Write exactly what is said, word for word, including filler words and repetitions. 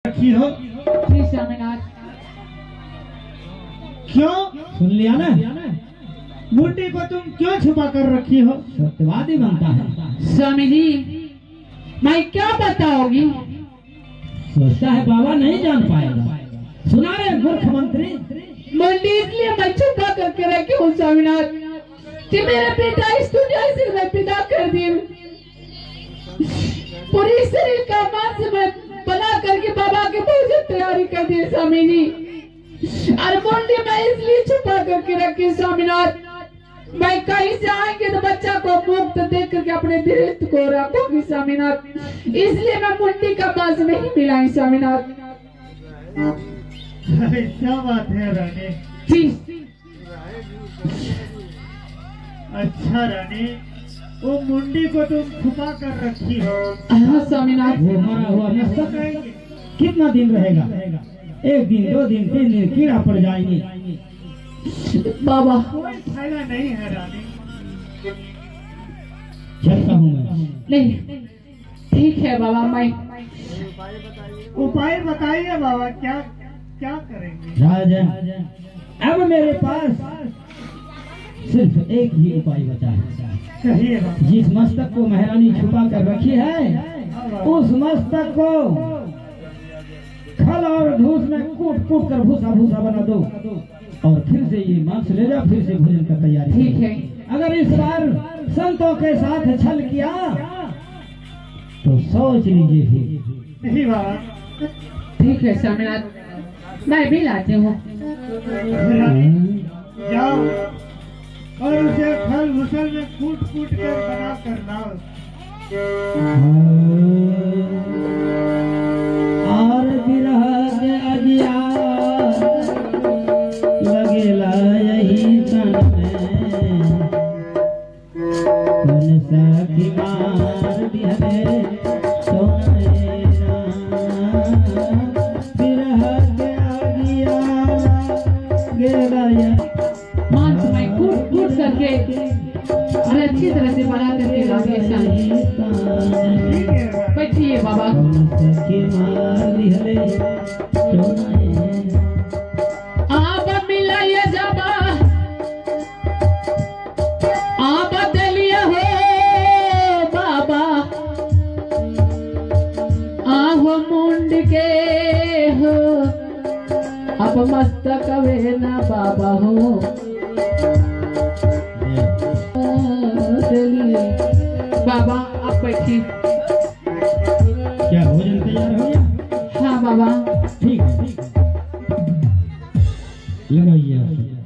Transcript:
रखी हो। श्री स्वामीनाथ। क्यों? सुन लिया ना? मुंडी को तुम क्यों छुपा कर रखी हो? सत्यवादी बनता है। स्वामी जी मैं क्या बताओगी? सोचता है बाबा नहीं जान पाएगा। सुना रहे मूर्ख मंत्री? मुंडी इसलिए मैं छुपा करके रखी हूँ स्वामीनाथ कि मेरे पिता इस दुनिया से मैं पिता कर दी। पूरी शरीर का मांस मैं बना करके बाबा के भोजन तैयारी कर दी स्वामी जी। और मुंडी मैं इसलिए छुपा करके रखी स्वामीनाथ, मैं कहीं से आएंगे तो बच्चा को मुक्त देख करके अपने दृष्टि को रखूंगी स्वामीनाथ, इसलिए मैं मुंडी का मांस नहीं मिलाई स्वामीनाथ। ऐसा बात है रानी। जी अच्छा रानी, वो मुंडी को तुम छुपा कर रखी हो। हाँ स्वामीनाथ। वो मरा हुआ मस्तक कितना दिन रहेगा? एक दिन, दो दिन, तीन दिन कीड़ा पड़ जाएंगे। बाबा कोई फायदा नहीं है रानी। चलता हूँ मैं। नहीं ठीक है बाबा, मैं उपाय बताइए बाबा, क्या क्या करेंगे? राजा अब मेरे पास सिर्फ एक ही उपाय बचा है। कहिए बाबा। जिस मस्तक को महारानी छुपा कर रखी है उस मस्तक को खल और धूस में कूट कूट कर भूसा भूसा बना दो और फिर से ये मांस ले जा, फिर से भोजन का तैयारी। ठीक है। अगर इस बार संतों के साथ छल किया तो सोच लीजिए फिर। नहीं बाबा। ठीक है स्वामीनाथ, मैं भी लाती हूँ। जाओ और उसे खल भूसल में कूट कूट कर बना कर लाओ। और विरह के अजिया लगेला यही तन में, कौन सा की मार दिहरे तो मेरा विरह के अजिया लगेला मांस मैं कूट कूट करके और अच्छी तरह से बना करके लाऊंगी स्वामी। बैठिए बाबा। आप मिलाइए जाबा, आप बदलिए हो बाबा, आहो मुंड के हो अब मस्तक वे ना बाबा हो। बाबा आप बैठिए। क्या भोजन तैयार हो गया? हाँ बाबा। ठीक है, लगाइए।